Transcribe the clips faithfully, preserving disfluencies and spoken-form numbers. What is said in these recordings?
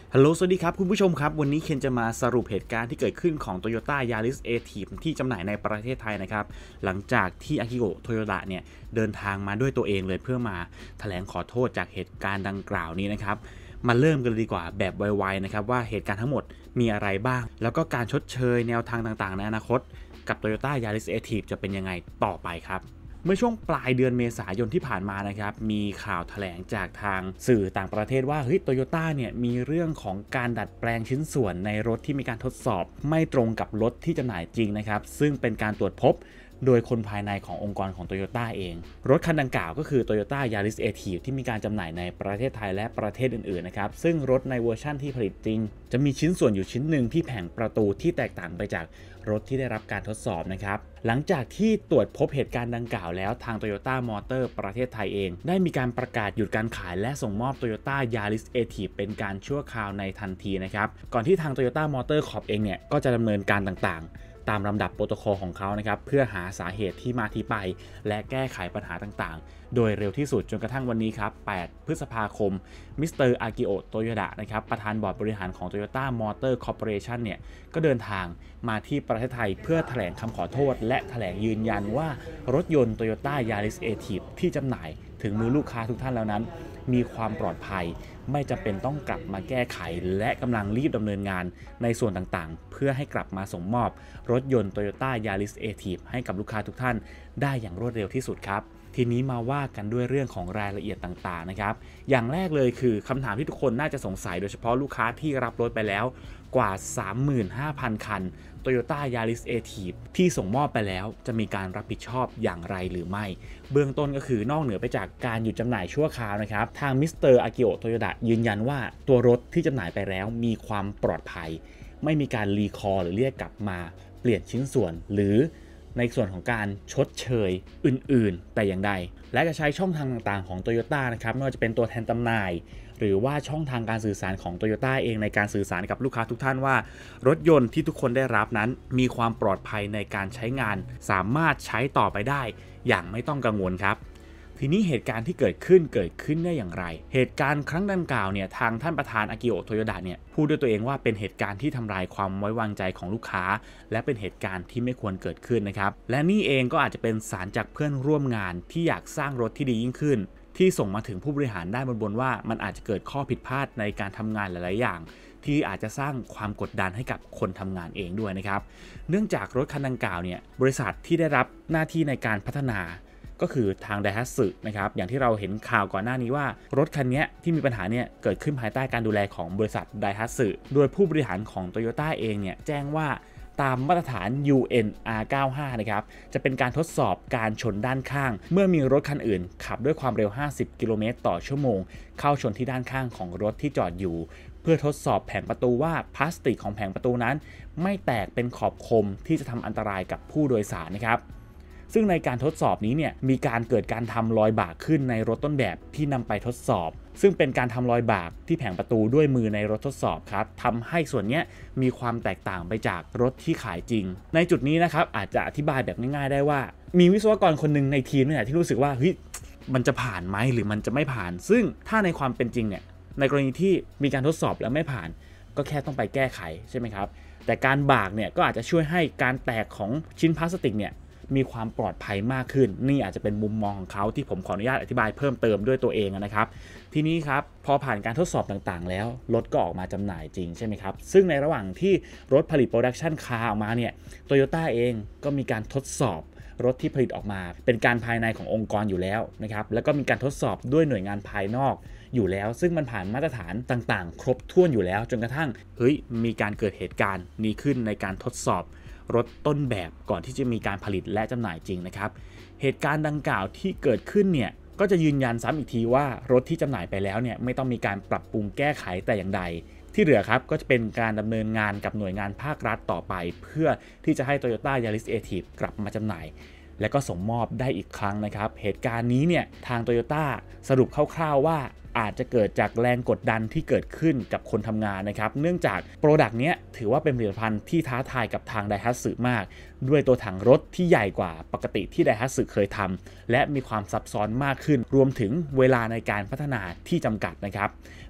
ฮัลโหลสวัสดีครับคุณผู้ชมครับวันนี้เคนจะมาสรุปเหตุการณ์ที่เกิดขึ้นของ Toyota Yaris Active ที่จำหน่ายในประเทศไทยนะครับหลังจากที่อากิโกะโตโยตะเนี่ยเดินทางมาด้วยตัวเองเลยเพื่อมาแถลงขอโทษจากเหตุการณ์ดังกล่าวนี้นะครับมาเริ่มกันเลยดีกว่าแบบไวๆนะครับว่าเหตุการณ์ทั้งหมดมีอะไรบ้างแล้วก็การชดเชยแนวทางต่างๆในอนาคตกับ Toyota Yaris Active จะเป็นยังไงต่อไปครับเมื่อช่วงปลายเดือนเมษายนที่ผ่านมานะครับมีข่าวแถลงจากทางสื่อต่างประเทศว่าเฮ้ยโตโยต้าเนี่ยมีเรื่องของการดัดแปลงชิ้นส่วนในรถที่มีการทดสอบไม่ตรงกับรถที่จำหน่ายจริงนะครับซึ่งเป็นการตรวจพบโดยคนภายในขององค์กรของ Toyota เองรถคันดังกล่าวก็คือ Toyota Yaris Active ที่มีการจำหน่ายในประเทศไทยและประเทศอื่นๆนะครับซึ่งรถในเวอร์ชั่นที่ผลิตจริงจะมีชิ้นส่วนอยู่ชิ้นหนึ่งที่แผงประตูที่แตกต่างไปจากรถที่ได้รับการทดสอบนะครับหลังจากที่ตรวจพบเหตุการณ์ดังกล่าวแล้วทาง Toyota Motor ประเทศไทยเองได้มีการประกาศหยุดการขายและส่งมอบ Toyota Yaris Active เป็นการชั่วคราวในทันทีนะครับก่อนที่ทาง Toyota Motor Corp เองเนี่ยก็จะดำเนินการต่างๆตามลำดับโปรโตคอลของเขานะครับเพื่อหาสาเหตุที่มาที่ไปและแก้ไขปัญหาต่างๆโดยเร็วที่สุดจนกระทั่งวันนี้ครับแปดพฤษภาคมมิสเตอร์อากิโอะโตโยดะนะครับประธานบอร์ดบริหารของ Toyota Motor Corporation เนี่ยก็เดินทางมาที่ประเทศไทยเพื่อแถลงคำขอโทษและแถลงยืนยันว่ารถยนต์ Toyota Yaris Active ที่จำหน่ายถึงมือลูกค้าทุกท่านแล้วนั้นมีความปลอดภัยไม่จำเป็นต้องกลับมาแก้ไขและกำลังรีบดำเนินงานในส่วนต่างๆเพื่อให้กลับมาส่งมอบรถยนต์ Toyota Yaris Active ให้กับลูกค้าทุกท่านได้อย่างรวดเร็วที่สุดครับทีนี้มาว่ากันด้วยเรื่องของรายละเอียดต่างๆนะครับอย่างแรกเลยคือคำถามที่ทุกคนน่าจะสงสัยโดยเฉพาะลูกค้าที่รับรถไปแล้วกว่า สามหมื่นห้าพัน คัน Toyota Yaris Active ที่ส่งมอบไปแล้วจะมีการรับผิดชอบอย่างไรหรือไม่เบื้องต้นก็คือนอกเหนือไปจากการหยุดจำหน่ายชั่วคราวนะครับทางมิสเตอร์อากิโอะโตโยดะยืนยันว่าตัวรถที่จำหน่ายไปแล้วมีความปลอดภัยไม่มีการรีคอร์หรือเรียกกลับมาเปลี่ยนชิ้นส่วนหรือในส่วนของการชดเชยอื่นๆแต่อย่างใดและจะใช้ช่องทางต่างๆของ Toyota นะครับไม่ว่าจะเป็นตัวแทนจำหน่ายหรือว่าช่องทางการสื่อสารของ Toyota เองในการสื่อสารกับลูกค้าทุกท่านว่ารถยนต์ที่ทุกคนได้รับนั้นมีความปลอดภัยในการใช้งานสามารถใช้ต่อไปได้อย่างไม่ต้องกังวลครับทีนี้เหตุการณ์ที่เกิดขึ้นเกิดขึ้นได้อย่างไรเหตุการณ์ครั้งดังกล่าวเนี่ยทางท่านประธานอากิโอะโตโยดะเนี่ยพูดด้วยตัวเองว่าเป็นเหตุการณ์ที่ทำลายความไว้วางใจของลูกค้าและเป็นเหตุการณ์ที่ไม่ควรเกิดขึ้นนะครับและนี่เองก็อาจจะเป็นสารจากเพื่อนร่วมงานที่อยากสร้างรถที่ดียิ่งขึ้นที่ส่งมาถึงผู้บริหารได้บนๆว่ามันอาจจะเกิดข้อผิดพลาดในการทำงานหลายๆอย่างที่อาจจะสร้างความกดดันให้กับคนทำงานเองด้วยนะครับเนื่องจากรถคันดังกล่าวเนี่ยบริษัทที่ได้รับหน้าที่ในการพัฒนาก็คือทางไดฮัตสึนะครับอย่างที่เราเห็นข่าวก่อนหน้านี้ว่ารถคันนี้ที่มีปัญหาเนี่ยเกิดขึ้นภายใต้การดูแลของบริษัทไดฮัตสึโดยผู้บริหารของ Toyota เองเนี่ยแจ้งว่าตามมาตรฐาน ยู เอ็น อาร์ เก้าสิบห้า นะครับจะเป็นการทดสอบการชนด้านข้างเมื่อมีรถคันอื่นขับด้วยความเร็วห้าสิบกิโลเมตรต่อชั่วโมงเข้าชนที่ด้านข้างของรถที่จอดอยู่เพื่อทดสอบแผงประตูว่าพลาสติกของแผงประตูนั้นไม่แตกเป็นขอบคมที่จะทำอันตรายกับผู้โดยสารนะครับซึ่งในการทดสอบนี้เนี่ยมีการเกิดการทำรอยบากขึ้นในรถต้นแบบที่นำไปทดสอบซึ่งเป็นการทำรอยบากที่แผงประตูด้วยมือในรถทดสอบครับทำให้ส่วนนี้มีความแตกต่างไปจากรถที่ขายจริงในจุดนี้นะครับอาจจะอธิบายแบบง่ายๆได้ว่ามีวิศวกรคนหนึ่งในทีมเนี่ยที่รู้สึกว่าเฮ้ยมันจะผ่านไหมหรือมันจะไม่ผ่านซึ่งถ้าในความเป็นจริงเนี่ยในกรณีที่มีการทดสอบแล้วไม่ผ่านก็แค่ต้องไปแก้ไขใช่ไหมครับแต่การบากเนี่ยก็อาจจะช่วยให้การแตกของชิ้นพลาสติกเนี่ยมีความปลอดภัยมากขึ้นนี่อาจจะเป็นมุมมองของเขาที่ผมขออนุญาตอธิบายเพิ่มเติมด้วยตัวเองนะครับทีนี้ครับพอผ่านการทดสอบต่างๆแล้วรถก็ออกมาจำหน่ายจริงใช่ไหมครับซึ่งในระหว่างที่รถผลิตโปรดักชันคาร์ออกมาเนี่ย Toyota เองก็มีการทดสอบรถที่ผลิตออกมาเป็นการภายในขององค์กรอยู่แล้วนะครับแล้วก็มีการทดสอบด้วยหน่วยงานภายนอกอยู่แล้วซึ่งมันผ่านมาตรฐานต่างๆครบถ้วนอยู่แล้วจนกระทั่งเฮ้ยมีการเกิดเหตุการณ์นี้ขึ้นในการทดสอบรถต้นแบบก่อนที่จะมีการผลิตและจำหน่ายจริงนะครับเหตุการณ์ดังกล่าวที่เกิดขึ้นเนี่ยก็จะยืนยันซ้ำอีกทีว่ารถที่จำหน่ายไปแล้วเนี่ยไม่ต้องมีการปรับปรุงแก้ไขแต่อย่างใดที่เหลือครับก็จะเป็นการดำเนินงานกับหน่วยงานภาครัฐต่อไปเพื่อที่จะให้ Toyota Yaris Active กลับมาจำหน่ายและก็ส่งมอบได้อีกครั้งนะครับเหตุการณ์นี้เนี่ยทาง Toyota สรุปคร่าวๆว่าอาจจะเกิดจากแรงกดดันที่เกิดขึ้นกับคนทำงานนะครับเนื่องจากโปรดักต์เนี้ยถือว่าเป็นผลิตภัณฑ์ที่ท้าทายกับทางไดฮัตสึมากด้วยตัวถังรถที่ใหญ่กว่าปกติที่ไดฮัตสึเคยทำและมีความซับซ้อนมากขึ้นรวมถึงเวลาในการพัฒนาที่จำกัดนะครับ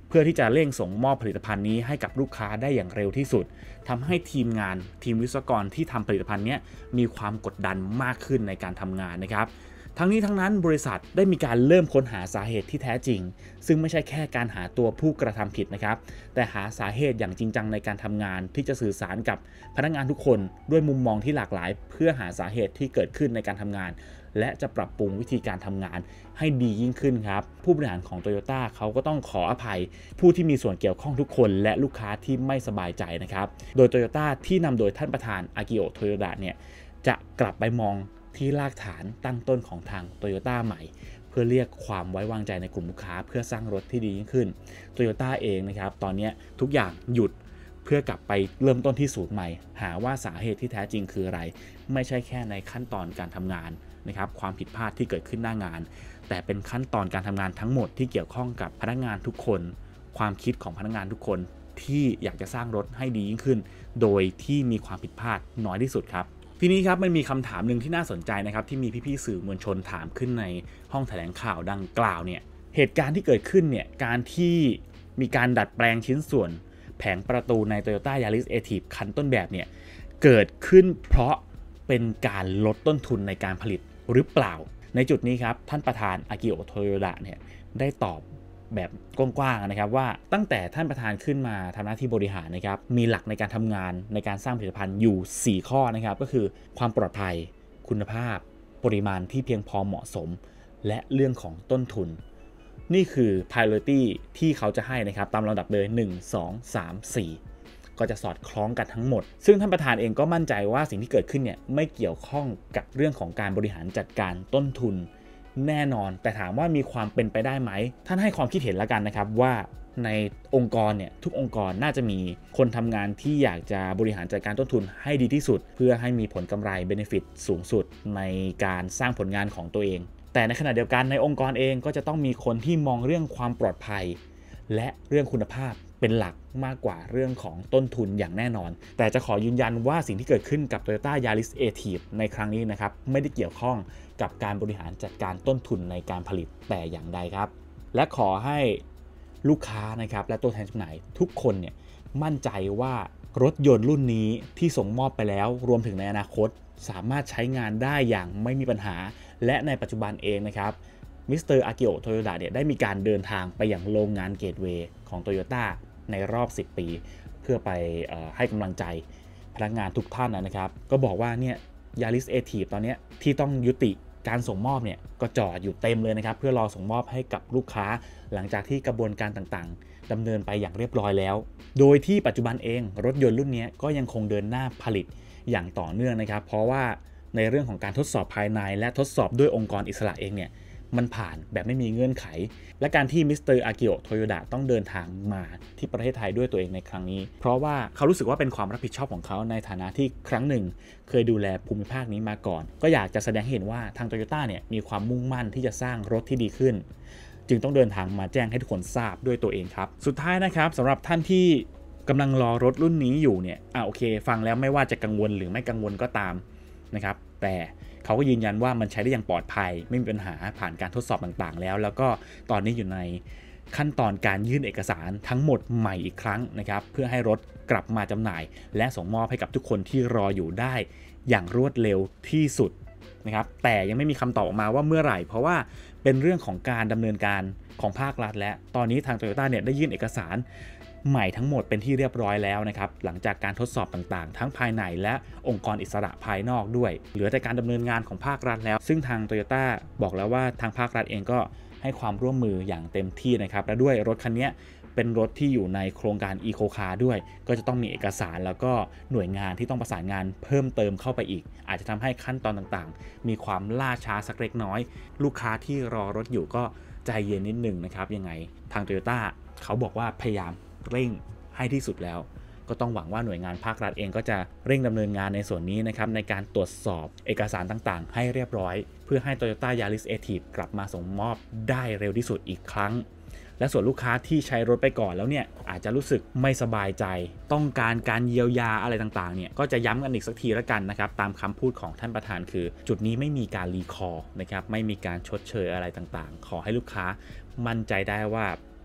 เพื่อที่จะเร่งส่งมอบผลิตภัณฑ์นี้ให้กับลูกค้าได้อย่างเร็วที่สุดทำให้ทีมงานทีมวิศวกรที่ทำผลิตภัณฑ์นี้มีความกดดันมากขึ้นในการทำงานนะครับทั้งนี้ทั้งนั้นบริษัทได้มีการเริ่มค้นหาสาเหตุที่แท้จริงซึ่งไม่ใช่แค่การหาตัวผู้กระทำผิดนะครับแต่หาสาเหตุอย่างจริงจังในการทำงานที่จะสื่อสารกับพนักงานทุกคนด้วยมุมมองที่หลากหลายเพื่อหาสาเหตุที่เกิดขึ้นในการทำงานและจะปรับปรุงวิธีการทำงานให้ดียิ่งขึ้นครับผู้บริหารของ Toyota เขาก็ต้องขออภัยผู้ที่มีส่วนเกี่ยวข้องทุกคนและลูกค้าที่ไม่สบายใจนะครับโดย Toyota ที่นำโดยท่านประธานอากิโอะโตโยดะเนี่ยจะกลับไปมองที่รากฐานตั้งต้นของทาง Toyota ใหม่เพื่อเรียกความไว้วางใจในกลุ่มลูกค้าเพื่อสร้างรถที่ดียิ่งขึ้น Toyota เองนะครับตอนนี้ทุกอย่างหยุดเพื่อกลับไปเริ่มต้นที่ศูนย์ใหม่หาว่าสาเหตุที่แท้จริงคืออะไรไม่ใช่แค่ในขั้นตอนการทำงานนะครับความผิดพลาดที่เกิดขึ้นหน้างานแต่เป็นขั้นตอนการทำงานทั้งหมดที่เกี่ยวข้องกับพนักงานทุกคนความคิดของพนักงานทุกคนที่อยากจะสร้างรถให้ดียิ่งขึ้นโดยที่มีความผิดพลาดน้อยที่สุดครับทีนี้ครับมันมีคำถามหนึ่งที่น่าสนใจนะครับที่มีพี่ๆสื่อมวลชนถามขึ้นในห้องแถลงข่าวดังกล่าวเนี่ยเหตุการณ์ที่เกิดขึ้นเนี่ยการที่มีการดัดแปลงชิ้นส่วนแผงประตูใน Toyota Yaris Active คันต้นแบบเนี่ยเกิดขึ้นเพราะเป็นการลดต้นทุนในการผลิตหรือเปล่าในจุดนี้ครับท่านประธานอากิโอะโตโยดะเนี่ยได้ตอบแบบกว้างๆนะครับว่าตั้งแต่ท่านประธานขึ้นมาทำหน้าที่บริหารนะครับมีหลักในการทำงานในการสร้างผลิตภัณฑ์อยู่สี่ข้อนะครับก็คือความปลอดภัยคุณภาพปริมาณที่เพียงพอเหมาะสมและเรื่องของต้นทุนนี่คือ priority ที่เขาจะให้นะครับตามลำดับเลยหนึ่ง สอง สาม สี่ก็จะสอดคล้องกันทั้งหมดซึ่งท่านประธานเองก็มั่นใจว่าสิ่งที่เกิดขึ้นเนี่ยไม่เกี่ยวข้องกับเรื่องของการบริหารจัดการต้นทุนแน่นอนแต่ถามว่ามีความเป็นไปได้ไหมท่านให้ความคิดเห็นแล้วกันนะครับว่าในองค์กรเนี่ยทุกองค์กรน่าจะมีคนทำงานที่อยากจะบริหารจัดการต้นทุนให้ดีที่สุดเพื่อให้มีผลกำไร benefit สูงสุดในการสร้างผลงานของตัวเองแต่ในขณะเดียวกันในองค์กรเองก็จะต้องมีคนที่มองเรื่องความปลอดภัยและเรื่องคุณภาพเป็นหลักมากกว่าเรื่องของต้นทุนอย่างแน่นอนแต่จะขอยืนยันว่าสิ่งที่เกิดขึ้นกับ Toyota Yaris Active ในครั้งนี้นะครับไม่ได้เกี่ยวข้องกับการบริหารจัดการต้นทุนในการผลิตแต่อย่างใดครับและขอให้ลูกค้านะครับและตัวแทนจำหน่ายทุกคนเนี่ยมั่นใจว่ารถยนต์รุ่นนี้ที่ส่งมอบไปแล้วรวมถึงในอนาคตสามารถใช้งานได้อย่างไม่มีปัญหาและในปัจจุบันเองนะครับมิสเตอร์อากิโอะโตโยดะเนี่ยได้มีการเดินทางไปอย่างโรงงานเกตเวย์ของ Toyota ในรอบสิบปีเพื่อไปให้กำลังใจพนักงานทุกท่านนะครับก็บอกว่าเนี่ย Yaris Active ตอนนี้ที่ต้องยุติการส่งมอบเนี่ยก็จอดอยู่เต็มเลยนะครับเพื่อรอส่งมอบให้กับลูกค้าหลังจากที่กระบวนการต่างๆดำเนินไปอย่างเรียบร้อยแล้วโดยที่ปัจจุบันเองรถยนต์รุ่นนี้ก็ยังคงเดินหน้าผลิตอย่างต่อเนื่องนะครับเพราะว่าในเรื่องของการทดสอบภายในและทดสอบด้วยองค์กรอิสระเองเนี่ยมันผ่านแบบไม่มีเงื่อนไขและการที่มิสเตอร์อากิโอะโตโยดะต้องเดินทางมาที่ประเทศไทยด้วยตัวเองในครั้งนี้เพราะว่าเขารู้สึกว่าเป็นความรับผิดชอบของเขาในฐานะที่ครั้งหนึ่งเคยดูแลภูมิภาคนี้มาก่อนก็อยากจะแสดงให้เห็นว่าทาง Toyota เนี่ยมีความมุ่งมั่นที่จะสร้างรถที่ดีขึ้นจึงต้องเดินทางมาแจ้งให้ทุกคนทราบด้วยตัวเองครับสุดท้ายนะครับสำหรับท่านที่กำลังรอรถรุ่นนี้อยู่เนี่ยอ่ะโอเคฟังแล้วไม่ว่าจะกังวลหรือไม่กังวลก็ตามนะครับแต่เขาก็ยืนยันว่ามันใช้ได้อย่างปลอดภัยไม่มีปัญหาผ่านการทดสอบต่างๆแล้วแล้วก็ตอนนี้อยู่ในขั้นตอนการยื่นเอกสารทั้งหมดใหม่อีกครั้งนะครับเพื่อให้รถกลับมาจำหน่ายและส่งมอบให้กับทุกคนที่รออยู่ได้อย่างรวดเร็วที่สุดนะครับแต่ยังไม่มีคำตอบออกมาว่าเมื่อไหร่เพราะว่าเป็นเรื่องของการดำเนินการของภาครัฐและตอนนี้ทาง Toyota เนี่ยได้ยื่นเอกสารใหม่ทั้งหมดเป็นที่เรียบร้อยแล้วนะครับหลังจากการทดสอบต่างๆทั้งภายในและองค์กรอิสระภายนอกด้วยเหลือแต่การดำเนินงานของภาครัฐแล้วซึ่งทาง Toyota บอกแล้วว่าทางภาครัฐเองก็ให้ความร่วมมืออย่างเต็มที่นะครับและด้วยรถคันนี้เป็นรถที่อยู่ในโครงการ Eco Car ด้วยก็จะต้องมีเอกสารแล้วก็หน่วยงานที่ต้องประสานงานเพิ่มเติมเข้าไปอีกอาจจะทำให้ขั้นตอนต่างๆมีความล่าช้าสักเล็กน้อยลูกค้าที่รอรถอยู่ก็ใจเย็นนิดหนึ่งนะครับยังไงทาง Toyota เขาบอกว่าพยายามเร่งให้ที่สุดแล้วก็ต้องหวังว่าหน่วยงานภาครัฐเองก็จะเร่งดำเนินงานในส่วนนี้นะครับในการตรวจสอบเอกสารต่างๆให้เรียบร้อยเพื่อให้ Toyota Yaris Active กลับมาส่งมอบได้เร็วที่สุดอีกครั้งและส่วนลูกค้าที่ใช้รถไปก่อนแล้วเนี่ยอาจจะรู้สึกไม่สบายใจต้องการการเยียวยาอะไรต่างๆเนี่ยก็จะย้ำกันอีกสักทีละกันนะครับตามคำพูดของท่านประธานคือจุดนี้ไม่มีการรีคอร์นะครับไม่มีการชดเชยอะไรต่างๆขอให้ลูกค้ามั่นใจได้ว่า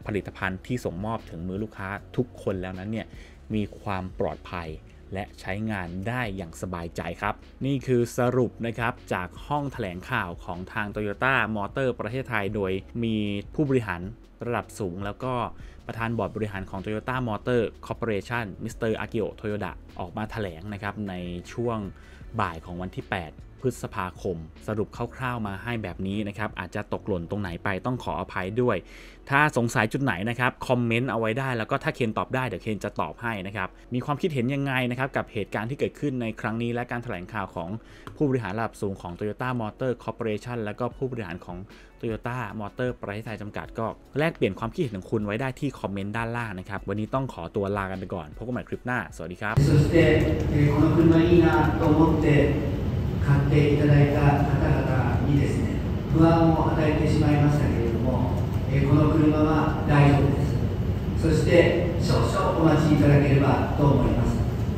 ผลิตภัณฑ์ที่ส่งมอบถึงมือลูกค้าทุกคนแล้วนั้นเนี่ยมีความปลอดภัยและใช้งานได้อย่างสบายใจครับนี่คือสรุปนะครับจากห้องแถลงข่าวของทาง Toyota Motor ประเทศไทยโดยมีผู้บริหารระดับสูงแล้วก็ประธานบอร์ดบริหารของ Toyota Motor Corporation มิสเตอร์ อากิโอะโตโยดะออกมาแถลงนะครับในช่วงบ่ายของวันที่แปดพฤษภาคมสรุปคร่าวๆมาให้แบบนี้นะครับอาจจะตกหล่นตรงไหนไปต้องขออภัยด้วยถ้าสงสัยจุดไหนนะครับคอมเมนต์เอาไว้ได้แล้วก็ถ้าเคนตอบได้เดี๋ยวเคนจะตอบให้นะครับมีความคิดเห็นยังไงนะครับกับเหตุการณ์ที่เกิดขึ้นในครั้งนี้และการแถลงข่าวของผู้บริหารระดับสูงของ Toyota Motor Corporation แล้วก็ผู้บริหารของ Toyota Motor ประเทศไทยจำกัดก็แลกเปลี่ยนความคิดเห็นของคุณไว้ได้ที่คอมเมนต์ด้านล่างนะครับวันนี้ต้องขอตัวลากันไปก่อนพบกันใหม่คลิปหน้าสวัสดีครับそして、えー、この車いいなと思って買っていただいた方々にですね、不安を与えてしまいましたけれども、えー、この車は大丈夫です。そして少々お待ちいただければと思います。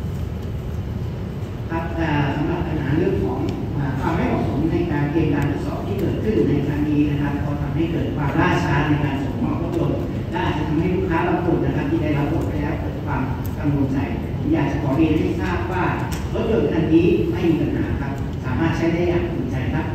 ครับสำหรับปัญหาเรื่องของความไม่เหมาะสมในการเกณฑ์การตรวจสอบที่เกิดขึ้นในครั้งนี้นะครับก็ทำให้เกิดความล่าช้าในการส่งมอบรถยนต์และอาจจะทำให้ลูกค้าบางคนนะครับที่ได้รับรถไปแล้วเกิดความกังวลใจผมอยากจะขอเรียนให้ทราบว่ารถยนต์คันนี้ไม่มีปัญหาครับสามารถใช้ได้อย่างอุ่นใจครับ